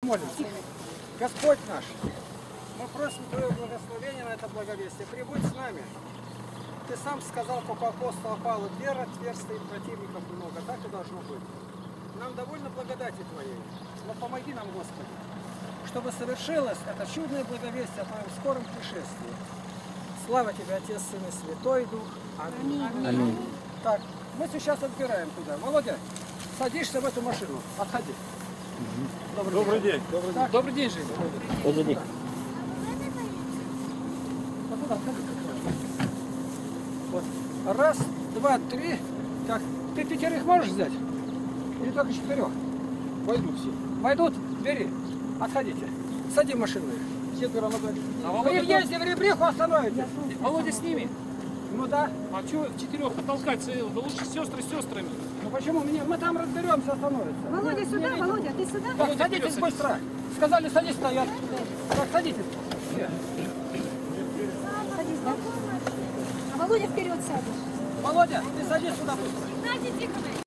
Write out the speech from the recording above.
Молимся. Господь наш, мы просим Твое благословение на это благовестие. Прибудь с нами. Ты сам сказал, как у апостола Павла, вера, отверстий, противников много. Так и должно быть. Нам довольно благодати Твоей. Но помоги нам, Господи, чтобы совершилось это чудное благовестие о Твоем скором пришествии. Слава Тебе, Отец, Сын и Святой Дух. Аминь. Аминь. Так, мы сейчас отбираем туда. Володя, садишься в эту машину. Отходи. Добрый день. Так. Добрый день, Женя. Добрый день. Вот туда, отходи. Вот. Раз, два, три. Так, ты 5 можешь взять? Или только 4? Пойду все. Войдут, бери. Отходите. Сади в машину. 4 надо. А При Володя, въезде в Ребриху остановите. Володя с ними? Ну да. А что 4 потолкать? Да лучше сестры с сестрами. Ну почему? Мы там разберемся, остановится. Володя, сюда, Володя, ты сюда? Так, Володя, садитесь вперед, быстро. Сказали, садись, стоят. Так, садитесь. Все. Садись, да? А Володя вперед сядешь. Володя, ты садись сюда быстро. Надя Тихоновна.